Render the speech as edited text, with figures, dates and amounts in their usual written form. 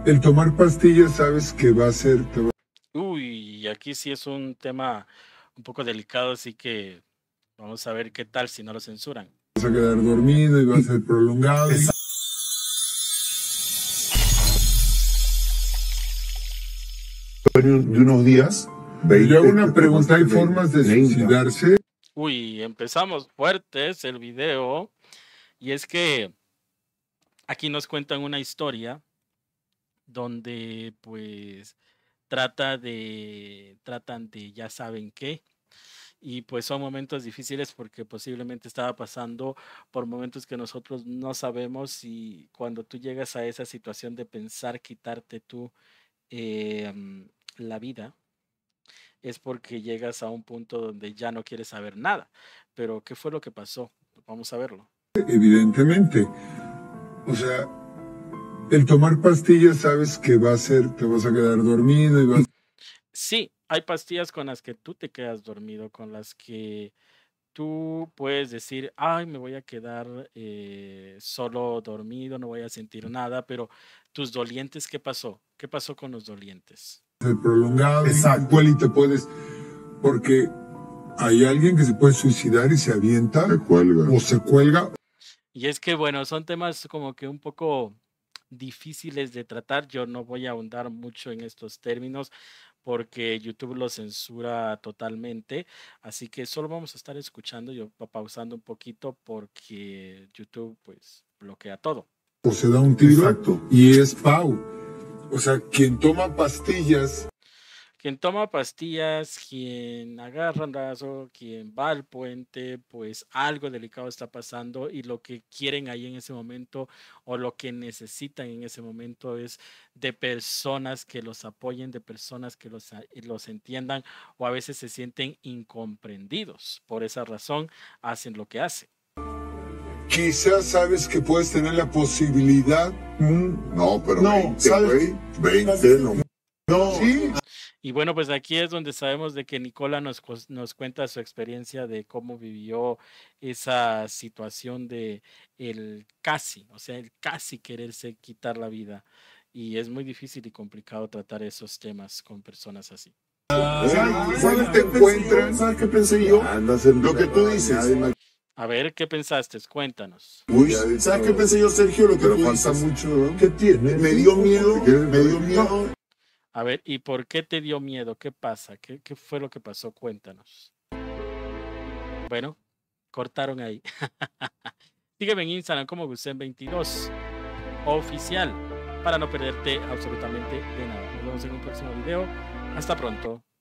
El tomar pastillas sabes que va a ser, Uy, aquí sí es un tema un poco delicado, así que vamos a ver qué tal si no lo censuran. vas a quedar dormido y va a ser prolongado. De unos días. Yo hago una pregunta, ¿hay formas de suicidarse? Uy, empezamos fuertes el video, y es que aquí nos cuentan una historia donde pues tratan de ya saben qué, y pues son momentos difíciles porque posiblemente estaba pasando por momentos que nosotros no sabemos, y cuando tú llegas a esa situación de pensar quitarte tú la vida, es porque llegas a un punto donde ya no quieres saber nada. Pero ¿qué fue lo que pasó? Vamos a verlo. Evidentemente. O sea, el tomar pastillas sabes que va a ser, te vas a quedar dormido y vas... Sí, hay pastillas con las que tú te quedas dormido, con las que tú puedes decir, ay, me voy a quedar solo dormido, no voy a sentir nada, pero tus dolientes, ¿qué pasó? ¿Qué pasó con los dolientes? Ser prolongado. Exacto. Igual y te puedes, porque hay alguien que se puede suicidar y se avienta o se cuelga. Y es que, bueno, son temas como que un poco difíciles de tratar. Yo no voy a ahondar mucho en estos términos porque YouTube lo censura totalmente. Así que solo vamos a estar escuchando, yo pausando un poquito porque YouTube pues bloquea todo. O se da un tiro. Exacto. Y es Pau. O sea, quien toma pastillas. Quien toma pastillas, quien agarra un brazo, quien va al puente, pues algo delicado está pasando, y lo que quieren ahí en ese momento o lo que necesitan en ese momento es de personas que los apoyen, de personas que los entiendan, o a veces se sienten incomprendidos. Por esa razón hacen lo que hacen. Quizás sabes que puedes tener la posibilidad. No, pero No, 20, ¿sabes? güey. 20, no. No. Sí. Y bueno, pues aquí es donde sabemos de que Nicola nos cuenta su experiencia de cómo vivió esa situación de el casi, o sea, el casi quererse quitar la vida. Y es muy difícil y complicado tratar esos temas con personas así. ¿Sabes te encuentran? ¿Sabes qué pensé yo? Lo que tú dices. A ver, ¿qué pensaste? Cuéntanos. Uy, ¿sabes qué pensé yo, Sergio? Lo que tú falta dices. mucho, ¿no? ¿Qué tiene? Me dio miedo. Me dio miedo. A ver, ¿y por qué te dio miedo? ¿Qué pasa? ¿Qué fue lo que pasó? Cuéntanos. Bueno, cortaron ahí. Sígueme en Instagram como Gusen22 oficial para no perderte absolutamente de nada. Nos vemos en un próximo video. Hasta pronto.